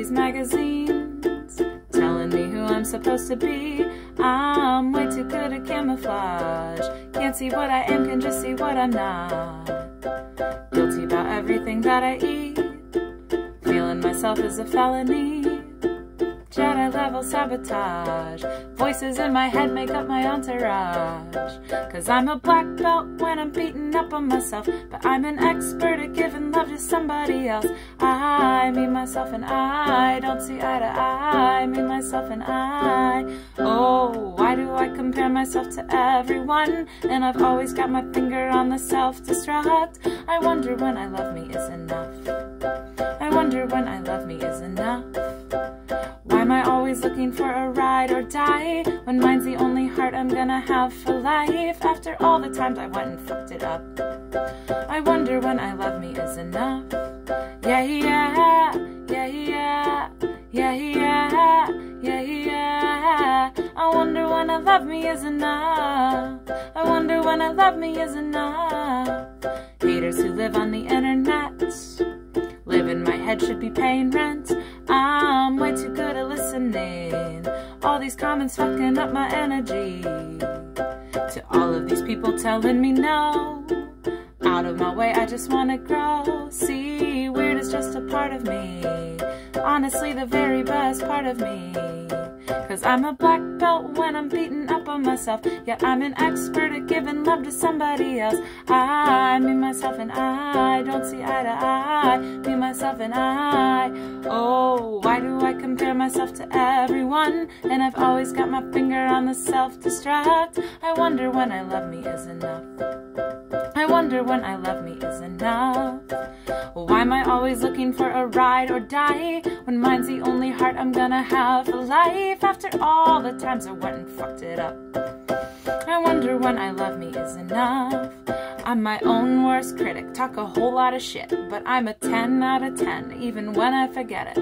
these magazines, telling me who I'm supposed to be. I'm way too good at camouflage. Can't see what I am, can just see what I'm not. Guilty about everything that I eat. Feeling myself is a felony. Jedi level sabotage. Voices in my head make up my entourage. Cause I'm a black belt when I'm beating up on myself, but I'm an expert at giving love to somebody else. I, me, myself, and I don't see eye to eye. Me, myself, and I. Oh, why do I compare myself to everyone? And I've always got my finger on the self-destruct. I wonder when I love me is enough. I wonder when I love me is enough. Why am I always looking for a ride or die, when mine's the only heart I'm gonna have for life, after all the times I went and fucked it up? I wonder when I love me is enough. Yeah, yeah, yeah, yeah, yeah, yeah, yeah, yeah. I wonder when I love me is enough. I wonder when I love me is enough. Haters who live on the internet, live in my head, should be paying rent. I'm way too good at listening. All these comments fucking up my energy. To all of these people telling me no, out of my way, I just wanna grow. See, weird is just a part of me. Honestly, the very best part of me. Cause I'm a black belt when I'm beating up on myself, yet I'm an expert at giving love to somebody else. I, me, myself, and I don't see eye to eye. Me, myself, and I. Oh, why do I compare myself to everyone? And I've always got my finger on the self-destruct. I wonder when I love me is enough. I wonder when I love me is enough. Why am I always looking for a ride or die, when mine's the only heart I'm gonna have for life, after all the times I went and fucked it up? I wonder when I love me is enough. I'm my own worst critic, talk a whole lot of shit, but I'm a 10 out of 10, even when I forget it.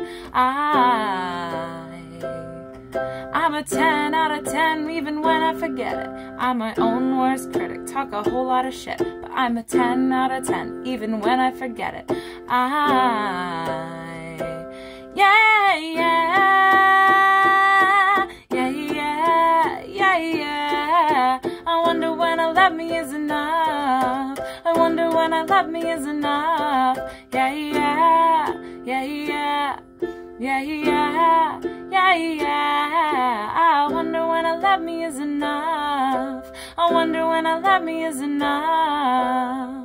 I'm a 10 out of 10, even when I forget it. I'm my own worst critic, talk a whole lot of shit, but I'm a 10 out of 10, even when I forget it. Yeah, yeah, yeah, yeah, yeah, yeah. I wonder when I love me is enough. I wonder when I love me is enough. Yeah, yeah, yeah, yeah. Yeah, yeah, yeah, yeah. I wonder when I love me is enough. I wonder when I love me is enough.